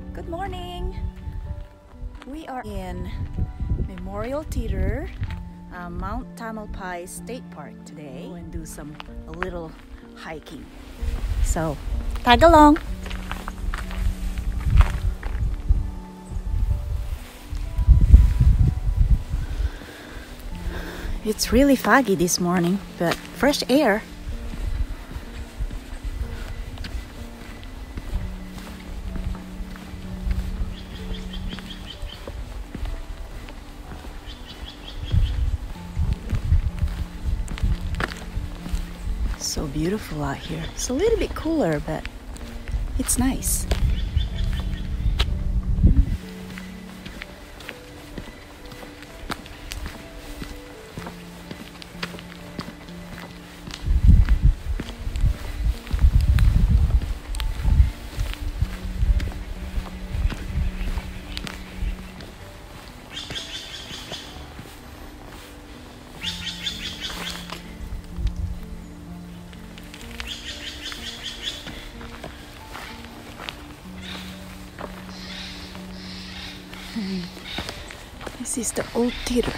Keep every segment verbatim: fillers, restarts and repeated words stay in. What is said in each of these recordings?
Good morning! We are in Memorial Theater, uh, Mount Tamalpais State Park today and do some a little hiking. So, tag along! It's really foggy this morning, but fresh air. So beautiful out here. It's a little bit cooler, but it's nice. This is the old theater.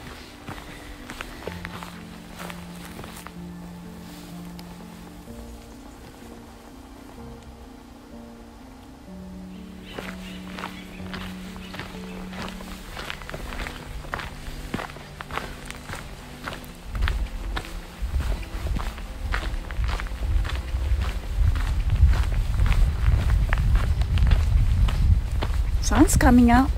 Sun's coming out.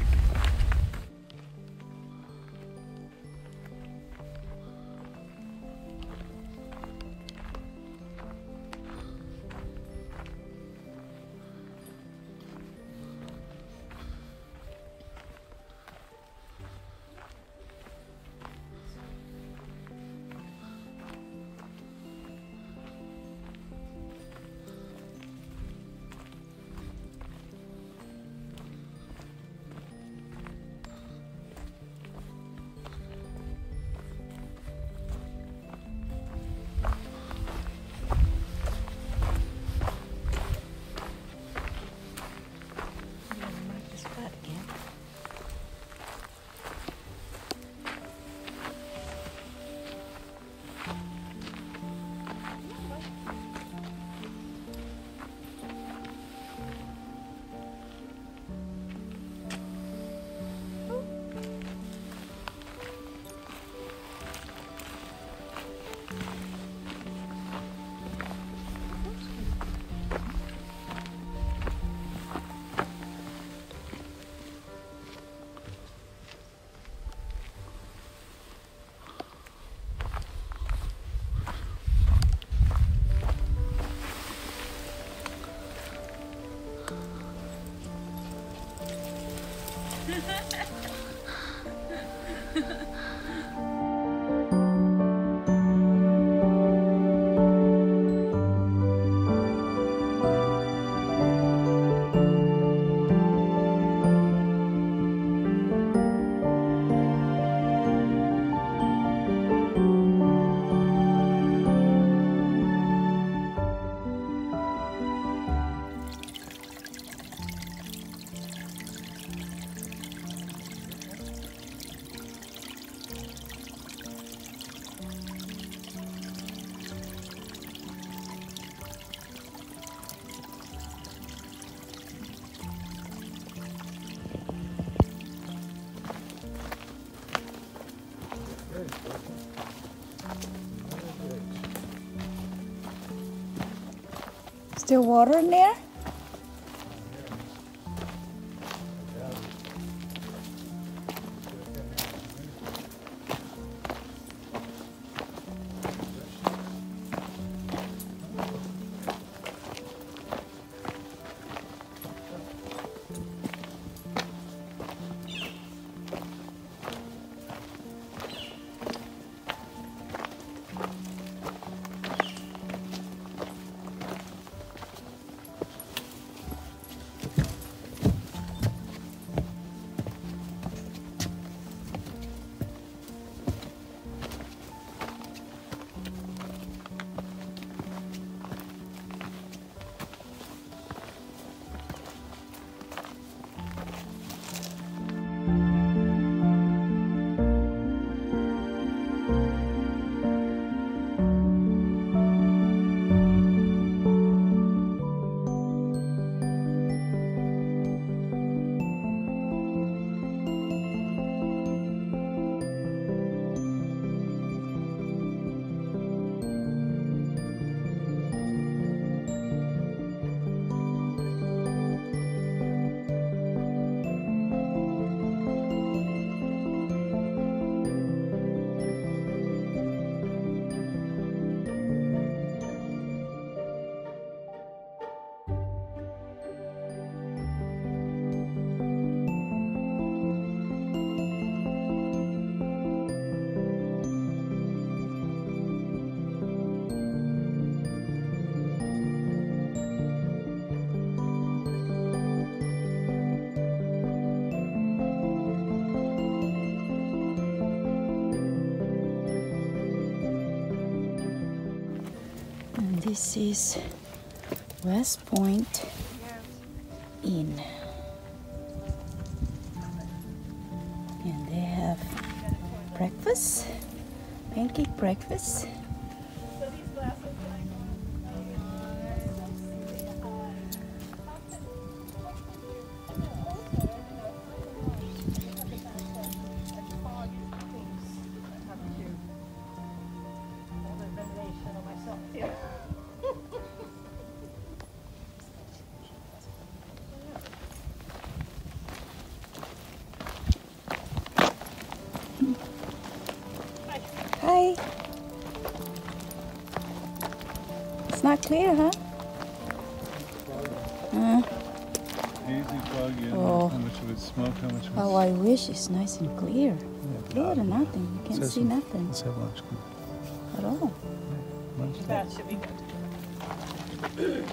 Still water in there? This is West Point Inn. And they have breakfast, pancake breakfast. Hi. It's not clear, huh? Uh, Easy plug in. Oh. How much of it's smoke? How much of it's... oh, I wish it's nice and clear. Yeah, Clear to nothing. You can't Let's see have- nothing Let's have lunch. at all. Lunch. That should be good.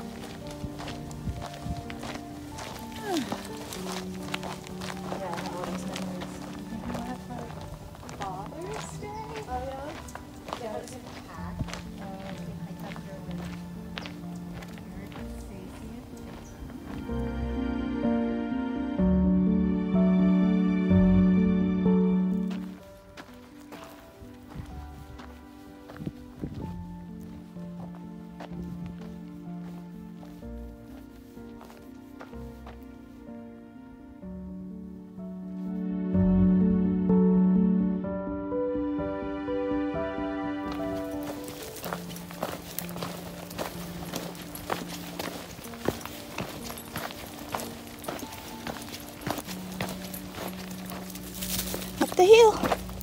Up the hill.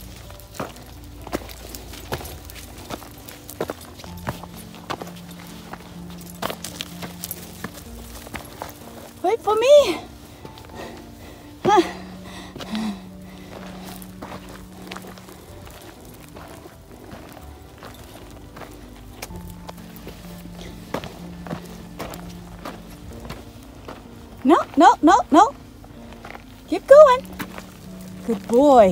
Wait for me. Huh. No, no, no, no. Keep going. Good boy.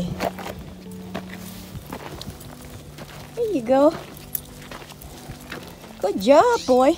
There you go. Good job, boy.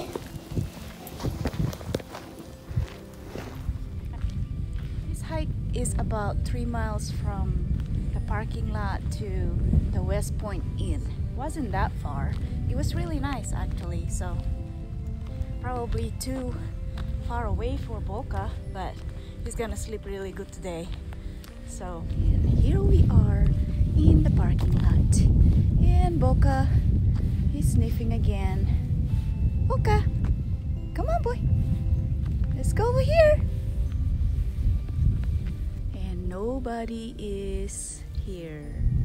This hike is about three miles from the parking lot to the West Point Inn. Wasn't that far. It was really nice actually, so probably too far away for Boca, but he's gonna sleep really good today. So here we are in the parking lot, and Boca is sniffing again. Boca, come on boy, let's go over here. And nobody is here.